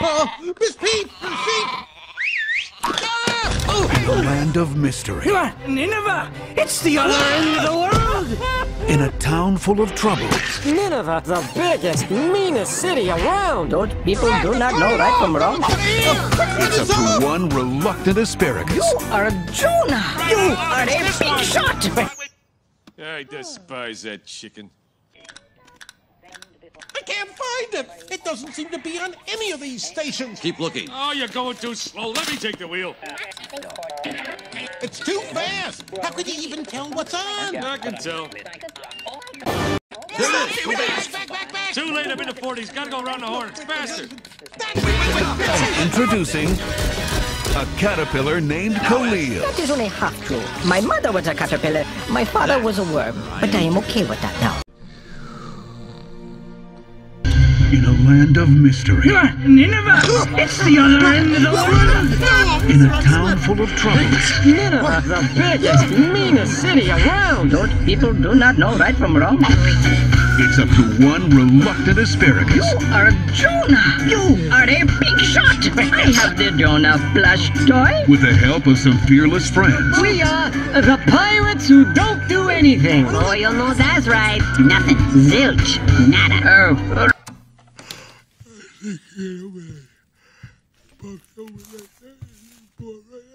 Miss Peep! Miss Peep! The land of mystery. Nineveh! It's the other end of the world! In a town full of troubles. Nineveh, the biggest, meanest city around. Those people do not know right from wrong. It's up to one reluctant asparagus. You are Jonah! You are a big shot! I despise that chicken. I can't find it! It doesn't seem to be on any of these stations! Keep looking. Oh, you're going too slow. Let me take the wheel. It's too fast! How could you even tell what's on? I can tell. Back! Too late. I'm in the 40s. Gotta go around the horn. It's faster. Introducing a caterpillar named Khalil. That is only half true. My mother was a caterpillar. My father was a worm. But I am okay with that now. In a land of mystery. Nineveh! It's the other end of the world! In a town full of troubles. Nineveh, the biggest, meanest city around. Those people do not know right from wrong. It's up to one reluctant asparagus. You are Jonah! You are a big shot! I have the Jonah plush toy. With the help of some fearless friends. We are the pirates who don't do anything. Oh, you know that's right. Nothing. Zilch. Nada. Oh. Get away.